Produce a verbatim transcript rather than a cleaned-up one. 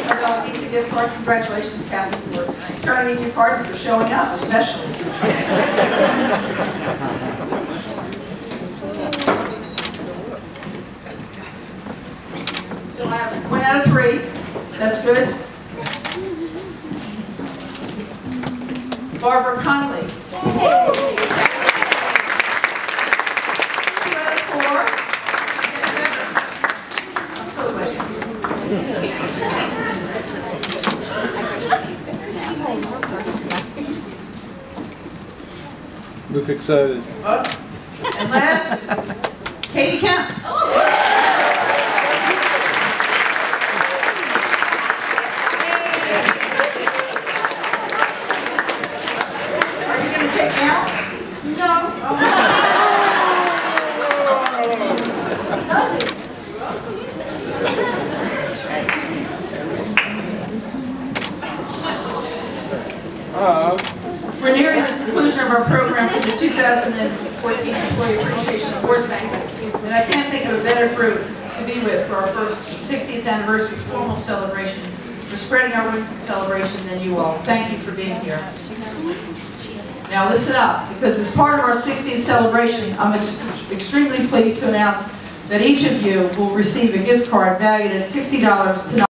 one hundred dollar Visa gift card. Congratulations, Kathy, for turning in your card and for showing up, especially. So I have one out of three. That's good. Barbara Conley. Two out of four. I'm so glad. Look excited. And last, Katie Kemp. Are you going to take me out? No. Uh, We're nearing the conclusion of our program for the two thousand fourteen Employee Appreciation Awards Banquet, and I can't think of a better group to be with for our first sixtieth anniversary formal celebration, for spreading our wings in celebration than you all. Thank you for being here. Now listen up, because as part of our sixtieth celebration, I'm ex extremely pleased to announce that each of you will receive a gift card valued at sixty dollars tonight.